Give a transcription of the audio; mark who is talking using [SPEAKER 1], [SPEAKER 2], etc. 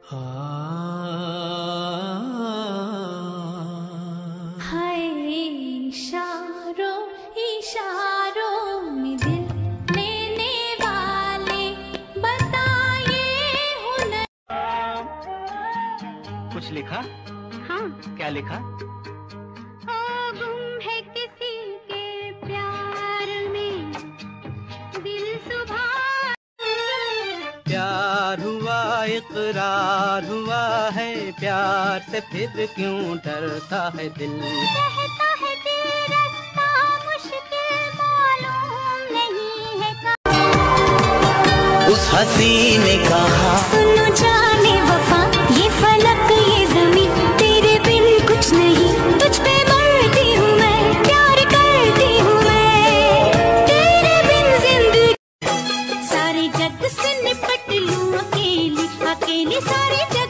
[SPEAKER 1] हाय इशारों इशारों में दिल लेने वाले बताइए हुनर।
[SPEAKER 2] कुछ लिखा?
[SPEAKER 1] हाँ।
[SPEAKER 2] क्या लिखा?
[SPEAKER 1] गुम है किसी के प्यार में दिल सुबह।
[SPEAKER 2] प्यार हुआ इकरार हुआ है, प्यार से फिर क्यों डरता है दिल?
[SPEAKER 1] कहता है दिल रास्ता मुश्किल मालूम नहीं है।
[SPEAKER 2] उस हसी ने कहा
[SPEAKER 1] सुनो जाने वफा, ये फलक ये ज़मीं तेरे बिन कुछ नहीं। तुझ पे मरती हूँ मैं, प्यार करती हूँ मैं, तेरे बिन जिंदगी। सारे जग से निपट लूं अकेली अकेली, सारे जग